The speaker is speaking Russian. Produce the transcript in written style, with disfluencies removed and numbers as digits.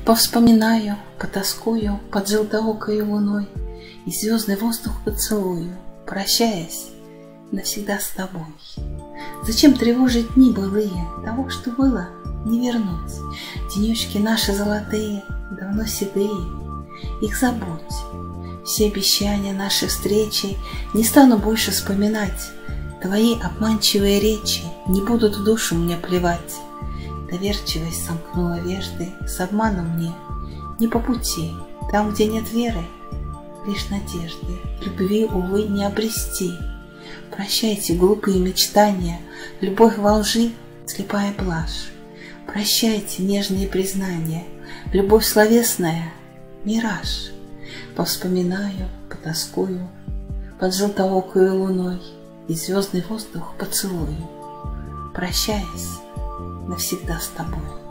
Повспоминаю, потоскую под желтоокой луной и звездный воздух поцелую, прощаясь навсегда с тобой. Зачем тревожить дни былые? Того, что было, не вернуть. Денечки наши золотые, давно седые, их забудь. Все обещания нашей встречи не стану больше вспоминать. Твои обманчивые речи не будут в душу мне плевать. Доверчивость сомкнула вежды, с обманом мне не по пути. Там, где нет веры, лишь надежды, любви, увы, не обрести. Прощайте глупые мечтания, любовь во лжи, слепая блажь. Прощайте нежные признания, любовь словесная — мираж. Повспоминаю, потоскую под желтоокой луной и звездный воздух поцелую, прощаясь навсегда с тобой.